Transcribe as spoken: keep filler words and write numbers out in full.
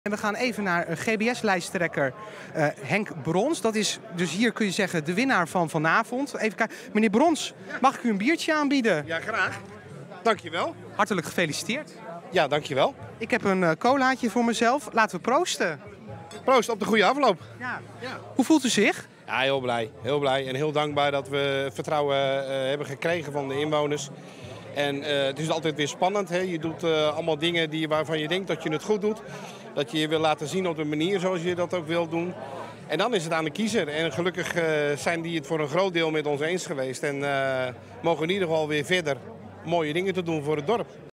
En we gaan even naar G B S-lijsttrekker uh, Henk Brons. Dat is dus hier kun je zeggen de winnaar van vanavond. Even kijken. Meneer Brons, mag ik u een biertje aanbieden? Ja, graag. Dankjewel. Hartelijk gefeliciteerd. Ja, dankjewel. Ik heb een uh, colaatje voor mezelf. Laten we proosten. Proost op de goede afloop. Ja. Ja. Hoe voelt u zich? Ja, heel blij. Heel blij en heel dankbaar dat we vertrouwen uh, hebben gekregen van de inwoners. En uh, het is altijd weer spannend. Hè? Je doet uh, allemaal dingen die, waarvan je denkt dat je het goed doet. Dat je je wil laten zien op de manier zoals je dat ook wilt doen. En dan is het aan de kiezer. En gelukkig uh, zijn die het voor een groot deel met ons eens geweest. En uh, mogen in ieder geval weer verder mooie dingen te doen voor het dorp.